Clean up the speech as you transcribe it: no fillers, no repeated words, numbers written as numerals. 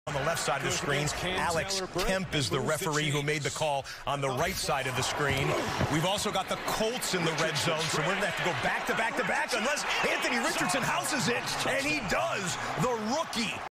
On the left side of the screen, Alex Kemp is the referee who made the call on the right side of the screen. We've also got the Colts in the red zone, so we're going to have to go back to back to back unless Anthony Richardson houses it, and he does, the rookie.